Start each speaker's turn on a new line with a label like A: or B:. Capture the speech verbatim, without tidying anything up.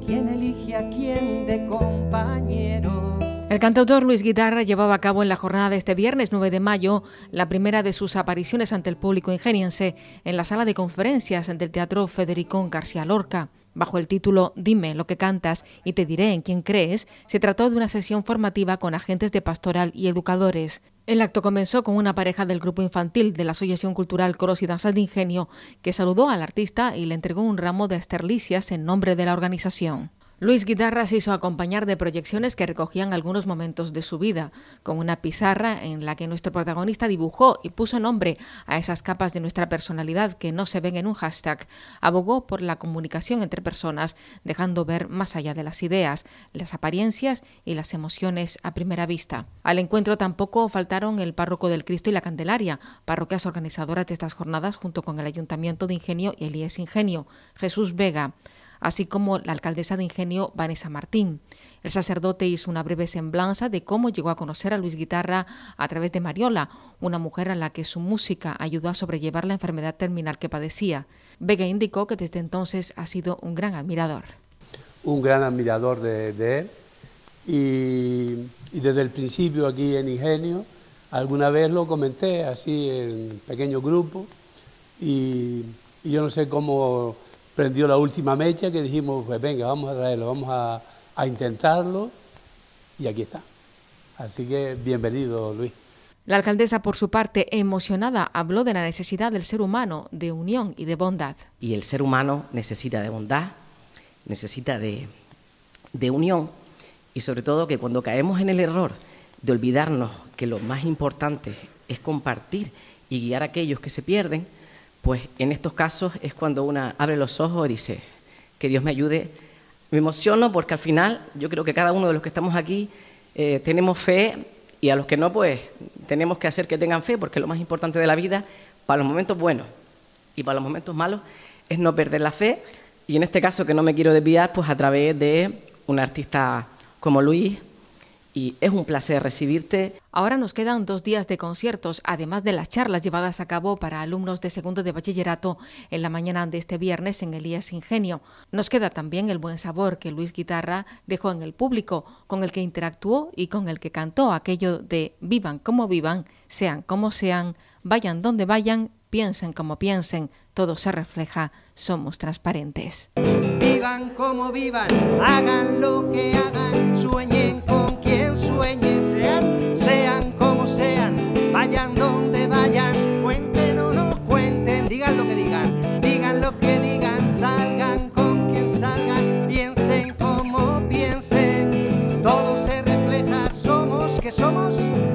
A: ¿Quién elige a quién de compañero?
B: El cantautor Luis Guitarra llevaba a cabo en la jornada de este viernes nueve de mayo la primera de sus apariciones ante el público ingeniense en la sala de conferencias del Teatro Federico García Lorca. Bajo el título Dime lo que cantas y te diré en quién crees, se trató de una sesión formativa con agentes de pastoral y educadores. El acto comenzó con una pareja del grupo infantil de la Asociación Cultural Coros y Danzas de Ingenio que saludó al artista y le entregó un ramo de esterlicias en nombre de la organización. Luis Guitarra se hizo acompañar de proyecciones que recogían algunos momentos de su vida, con una pizarra en la que nuestro protagonista dibujó y puso nombre a esas capas de nuestra personalidad que no se ven en un hashtag. Abogó por la comunicación entre personas, dejando ver más allá de las ideas, las apariencias y las emociones a primera vista. Al encuentro tampoco faltaron el párroco del Cristo y la Candelaria, parroquias organizadoras de estas jornadas junto con el Ayuntamiento de Ingenio y el I E S Ingenio, Jesús Vega, así como la alcaldesa de Ingenio, Vanessa Martín. El sacerdote hizo una breve semblanza de cómo llegó a conocer a Luis Guitarra a través de Mariola, una mujer a la que su música ayudó a sobrellevar la enfermedad terminal que padecía. Vega indicó que desde entonces ha sido un gran admirador.
C: Un gran admirador de, de él y, y desde el principio aquí en Ingenio, alguna vez lo comenté así en pequeño grupo y, y yo no sé cómo prendió la última mecha que dijimos, pues venga, vamos a traerlo, vamos a, a intentarlo y aquí está. Así que bienvenido, Luis.
B: La alcaldesa, por su parte, emocionada, habló de la necesidad del ser humano, de unión y de bondad.
D: Y el ser humano necesita de bondad, necesita de, de unión y sobre todo que cuando caemos en el error de olvidarnos que lo más importante es compartir y guiar a aquellos que se pierden, pues en estos casos es cuando una abre los ojos y dice, que Dios me ayude. Me emociono porque al final yo creo que cada uno de los que estamos aquí eh, tenemos fe y a los que no, pues tenemos que hacer que tengan fe porque lo más importante de la vida, para los momentos buenos y para los momentos malos, es no perder la fe y en este caso que no me quiero desviar, pues a través de un artista como Luis. Y es un placer recibirte.
B: Ahora nos quedan dos días de conciertos, además de las charlas llevadas a cabo para alumnos de segundo de bachillerato en la mañana de este viernes en el I E S Ingenio. Nos queda también el buen sabor que Luis Guitarra dejó en el público, con el que interactuó y con el que cantó aquello de vivan como vivan, sean como sean, vayan donde vayan, piensen como piensen, todo se refleja, somos transparentes.
A: Vivan como vivan, hagan lo que hagan, sueñen con quien sueñen, sean, sean como sean, vayan donde vayan, cuenten o no cuenten, digan lo que digan, digan lo que digan, salgan con quien salgan, piensen como piensen, todo se refleja, somos que somos